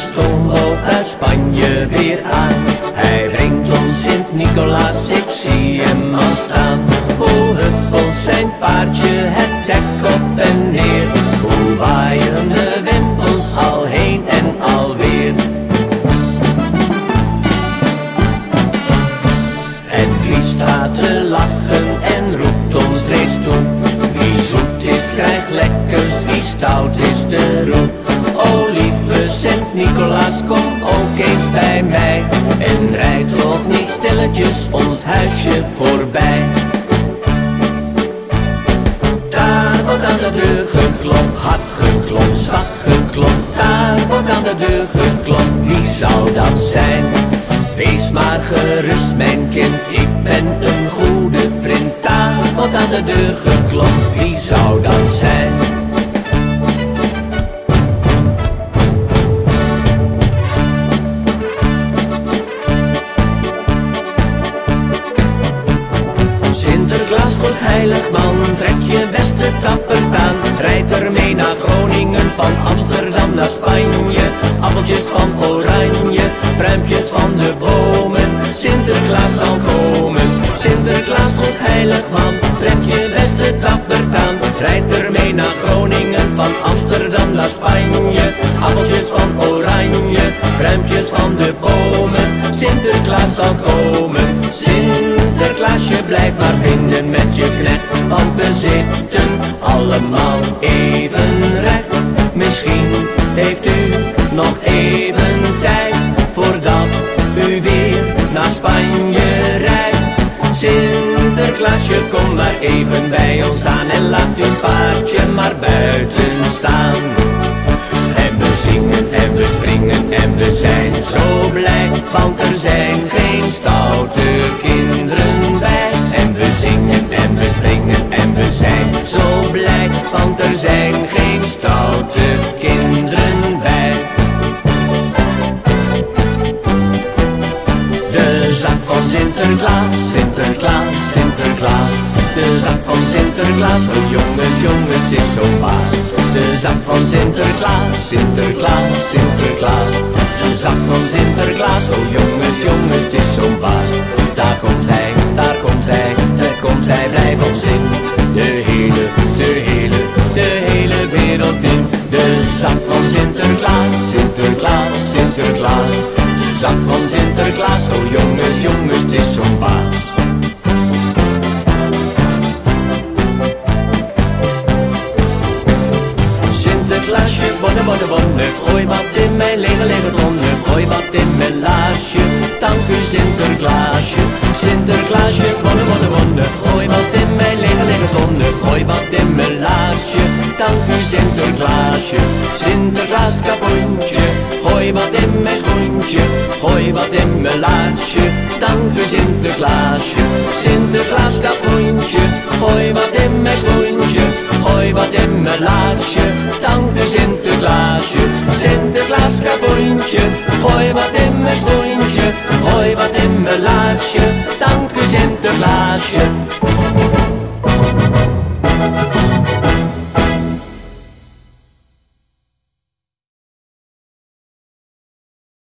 stoomboot uit Spanje weer aan. Hij brengt ons Sint-Nicolaas, ik zie hem al staan. Hoe huppelt zijn paardje het dek op en neer, hoe waaien de wimpels al heen en alweer. En wie staat te lachen en roept ons steeds toe, wie zoet is krijgt lekkers, wie stout is de roe. O lieve Sint-Nicolaas, kom ook eens bij mij en rijd toch niet stilletjes ons huisje voorbij. Daar wordt aan de deur geklopt, hard geklopt, zacht geklopt. Daar wordt aan de deur geklopt, wie zou dat zijn? Wees maar gerust mijn kind, ik ben een goede vriend. Daar wordt aan de deur geklopt, wie zou dat zijn? Sinterklaas, goed heilig man, trek je beste tappert aan. Rijd ermee naar Groningen, van Amsterdam naar Spanje. Appeltjes van oranje, pruimpjes van de bomen. Sinterklaas zal komen. Sinterklaas, goed heilig man, trek je beste tappert aan. Rijd ermee naar Groningen, van Amsterdam naar Spanje. Appeltjes van oranje, pruimpjes van de bomen. Sinterklaas zal komen. Sinterklaasje, blijf maar binnen met je knecht, want we zitten allemaal even recht. Misschien heeft u nog even tijd voordat u weer naar Spanje rijdt. Sinterklaasje, kom maar even bij ons aan en laat uw paardje maar buiten staan. En we zingen en we springen en we zijn zo blij, want er zijn geen stoute kinderen bij. En we zingen en we springen en we zijn zo blij, want er zijn geen stoute kinderen bij. De zak van Sinterklaas, Sinterklaas, Sinterklaas. De zak van Sinterklaas, oh jongens, jongens, het is zo'n baas. De zak van Sinterklaas, Sinterklaas, Sinterklaas. De zak van Sinterklaas, oh jongens, jongens, het is zo'n baas. Daar komt hij, daar komt hij, daar komt hij, blijf ons in. De hele wereld in. De zak van Sinterklaas, Sinterklaas, Sinterklaas. De zak van Sinterklaas, oh jongens, jongens, het is zo'n baas. Sinterklaasje, bonne, bonne, bonne, gooi wat in mijn lege, lege tonnen. Gooi wat in mijn laarsje, dank u Sinterklaasje. Sinterklaasje, bonne, bonne, bonne, gooi wat in mijn lege, lege tonnen. Gooi wat in mijn laarsje, dank u Sinterklaasje. Sinterklaas kapoentje, gooi wat in mijn schoentje. Gooi wat in mijn laarsje, dank u Sinterklaasje. Sinterklaas kapoentje, gooi wat in mijn schoentje. Gooi wat in mijn laarsje, dank u Sinterklaasje. Sinterklaas kapoentje, gooi wat in mijn schoentje. Gooi wat in mijn laarsje, dank u Sinterklaasje.